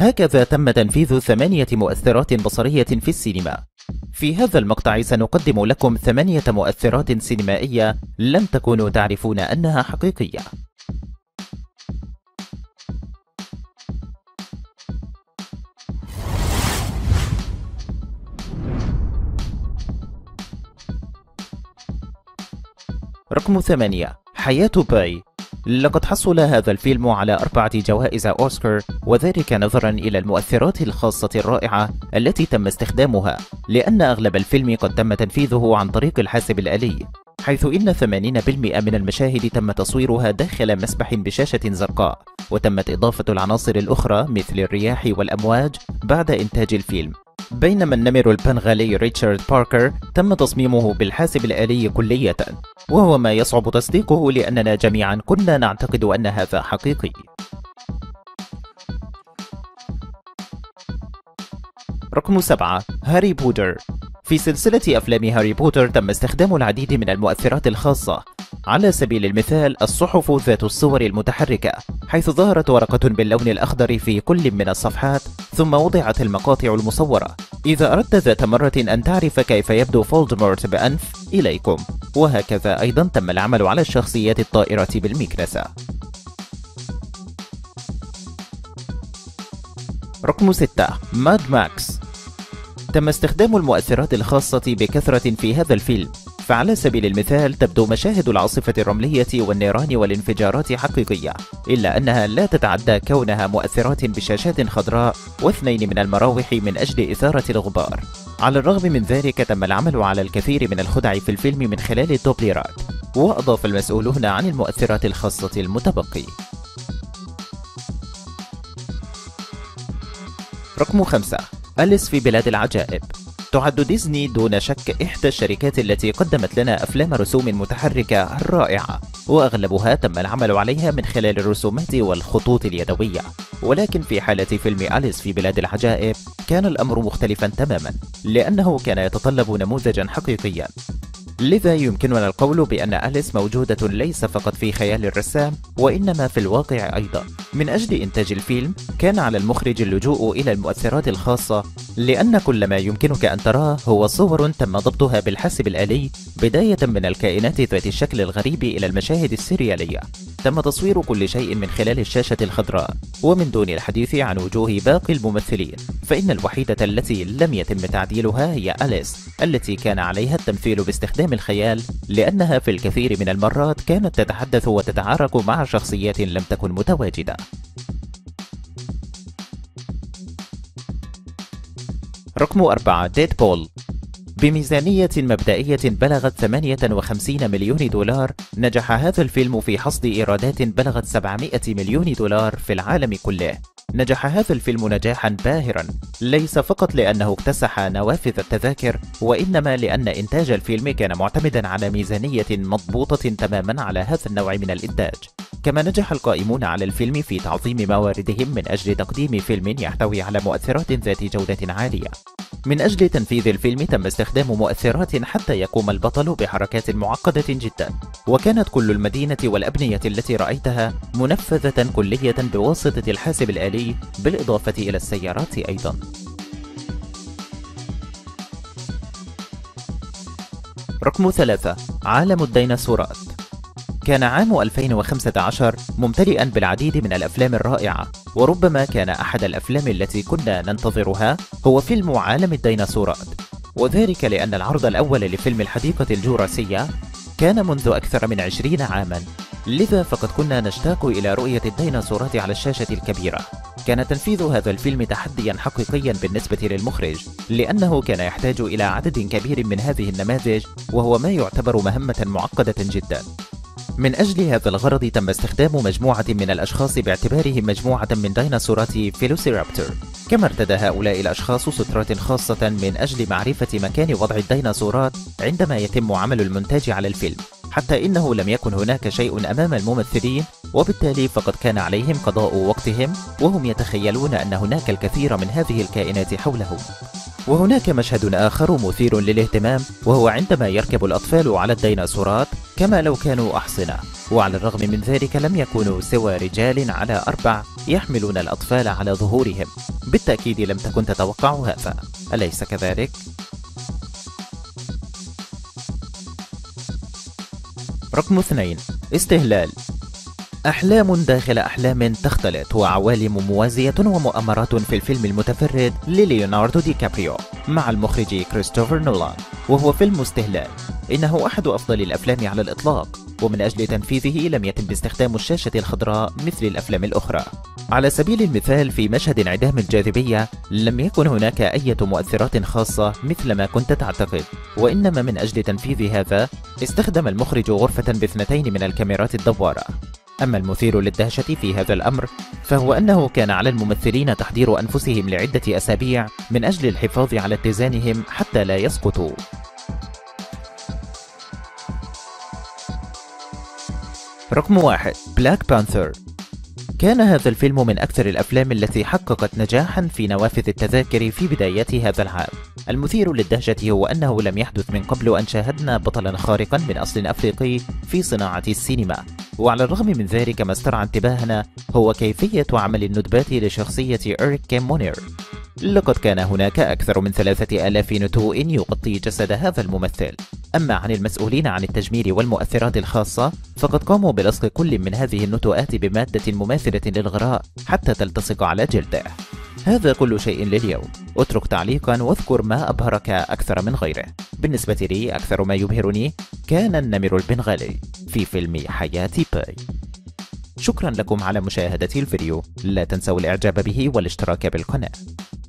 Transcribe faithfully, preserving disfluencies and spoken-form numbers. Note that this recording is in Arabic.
هكذا تم تنفيذ ثمانية مؤثرات بصرية في السينما. في هذا المقطع سنقدم لكم ثمانية مؤثرات سينمائية لم تكونوا تعرفون أنها حقيقية. رقم ثمانية، حياة باي. لقد حصل هذا الفيلم على أربعة جوائز أوسكار، وذلك نظرا إلى المؤثرات الخاصة الرائعة التي تم استخدامها، لأن أغلب الفيلم قد تم تنفيذه عن طريق الحاسب الآلي، حيث إن ثمانين بالمئة من المشاهد تم تصويرها داخل مسبح بشاشة زرقاء، وتمت إضافة العناصر الأخرى مثل الرياح والأمواج بعد إنتاج الفيلم. بينما النمر البنغالي ريتشارد باركر تم تصميمه بالحاسب الآلي كلية، وهو ما يصعب تصديقه لأننا جميعا كنا نعتقد أن هذا حقيقي. رقم سبعة، هاري بوتر. في سلسلة أفلام هاري بوتر تم استخدام العديد من المؤثرات الخاصة، على سبيل المثال الصحف ذات الصور المتحركة، حيث ظهرت ورقة باللون الأخضر في كل من الصفحات، ثم وضعت المقاطع المصورة. إذا أردت ذات مرة أن تعرف كيف يبدو فولدمورت بأنف، إليكم. وهكذا أيضا تم العمل على الشخصيات الطائرة بالمكنسة. رقم ستة، ماد ماكس. تم استخدام المؤثرات الخاصة بكثرة في هذا الفيلم، فعلى سبيل المثال تبدو مشاهد العاصفة الرملية والنيران والانفجارات حقيقية، إلا أنها لا تتعدى كونها مؤثرات بشاشات خضراء واثنين من المراوح من أجل إثارة الغبار. على الرغم من ذلك تم العمل على الكثير من الخدع في الفيلم من خلال الدوبليرات، وأضاف المسؤولون عن المؤثرات الخاصة المتبقي. رقم خمسة، أليس في بلاد العجائب. تعد ديزني دون شك إحدى الشركات التي قدمت لنا أفلام رسوم متحركة رائعة، وأغلبها تم العمل عليها من خلال الرسومات والخطوط اليدوية. ولكن في حالة فيلم أليس في بلاد العجائب كان الأمر مختلفا تماما، لأنه كان يتطلب نموذجا حقيقيا. لذا يمكننا القول بأن أليس موجودة ليس فقط في خيال الرسام، وإنما في الواقع أيضا. من أجل إنتاج الفيلم كان على المخرج اللجوء إلى المؤثرات الخاصة، لأن كل ما يمكنك أن تراه هو صور تم ضبطها بالحاسب الآلي، بداية من الكائنات ذات الشكل الغريب إلى المشاهد السريالية. تم تصوير كل شيء من خلال الشاشة الخضراء، ومن دون الحديث عن وجوه باقي الممثلين، فإن الوحيدة التي لم يتم تعديلها هي أليس، التي كان عليها التمثيل باستخدام الخيال، لأنها في الكثير من المرات كانت تتحدث وتتعارك مع شخصيات لم تكن متواجدة. رقم أربعة، ديدبول. بميزانية مبدئية بلغت ثمانية وخمسين مليون دولار، نجح هذا الفيلم في حصد إيرادات بلغت سبعمائة مليون دولار في العالم كله. نجح هذا الفيلم نجاحا باهرا، ليس فقط لأنه اكتسح نوافذ التذاكر، وإنما لأن إنتاج الفيلم كان معتمدا على ميزانية مضبوطة تماما على هذا النوع من الإنتاج. كما نجح القائمون على الفيلم في تعظيم مواردهم من أجل تقديم فيلم يحتوي على مؤثرات ذات جودة عالية. من أجل تنفيذ الفيلم تم استخدام مؤثرات حتى يقوم البطل بحركات معقدة جدا، وكانت كل المدينة والأبنية التي رأيتها منفذة كلية بواسطة الحاسب الآلي، بالإضافة إلى السيارات أيضا. رقم ثلاثة، عالم الديناصورات. كان عام ألفين وخمسة عشر ممتلئا بالعديد من الأفلام الرائعة، وربما كان أحد الأفلام التي كنا ننتظرها هو فيلم عالم الديناصورات، وذلك لأن العرض الأول لفيلم الحديقة الجوراسية كان منذ أكثر من عشرين عاما، لذا فقد كنا نشتاق إلى رؤية الديناصورات على الشاشة الكبيرة. كان تنفيذ هذا الفيلم تحديا حقيقيا بالنسبة للمخرج، لأنه كان يحتاج إلى عدد كبير من هذه النماذج، وهو ما يعتبر مهمة معقدة جدا. من أجل هذا الغرض تم استخدام مجموعة من الأشخاص باعتبارهم مجموعة من ديناصورات فيلوسيرابتور، كما ارتدى هؤلاء الأشخاص سترات خاصة من أجل معرفة مكان وضع الديناصورات عندما يتم عمل المونتاج على الفيلم، حتى إنه لم يكن هناك شيء أمام الممثلين، وبالتالي فقد كان عليهم قضاء وقتهم وهم يتخيلون أن هناك الكثير من هذه الكائنات حولهم. وهناك مشهد آخر مثير للاهتمام، وهو عندما يركب الأطفال على الديناصورات كما لو كانوا أحصنة، وعلى الرغم من ذلك لم يكونوا سوى رجال على أربع يحملون الأطفال على ظهورهم. بالتأكيد لم تكن تتوقع هذا، أليس كذلك؟ رقم اثنين، استهلال. أحلام داخل أحلام تختلط، وعوالم موازية ومؤامرات في الفيلم المتفرد لليوناردو دي كابريو مع المخرج كريستوفر نولان، وهو فيلم استهلال. إنه أحد أفضل الأفلام على الإطلاق، ومن أجل تنفيذه لم يتم استخدام الشاشة الخضراء مثل الأفلام الأخرى. على سبيل المثال في مشهد انعدام الجاذبية لم يكن هناك أي مؤثرات خاصة مثل ما كنت تعتقد، وإنما من أجل تنفيذ هذا استخدم المخرج غرفة باثنتين من الكاميرات الدوارة. أما المثير للدهشة في هذا الأمر فهو أنه كان على الممثلين تحضير أنفسهم لعدة أسابيع من أجل الحفاظ على اتزانهم حتى لا يسقطوا. رقم واحد، بلاك بانثر. كان هذا الفيلم من أكثر الأفلام التي حققت نجاحا في نوافذ التذاكر في بدايات هذا العام. المثير للدهشة هو أنه لم يحدث من قبل أن شاهدنا بطلا خارقا من أصل أفريقي في صناعة السينما، وعلى الرغم من ذلك ما استرعى انتباهنا هو كيفية عمل الندبات لشخصية إريك كيم مونير. لقد كان هناك أكثر من ثلاثة آلاف نتوء يغطي جسد هذا الممثل. أما عن المسؤولين عن التجميل والمؤثرات الخاصة فقد قاموا بلصق كل من هذه النتوءات بمادة مماثلة للغراء حتى تلتصق على جلده. هذا كل شيء لليوم. اترك تعليقا واذكر ما أبهرك أكثر من غيره. بالنسبة لي أكثر ما يبهرني كان النمر البنغالي في فيلم حياة باي. شكرا لكم على مشاهدة الفيديو، لا تنسوا الإعجاب به والاشتراك بالقناة.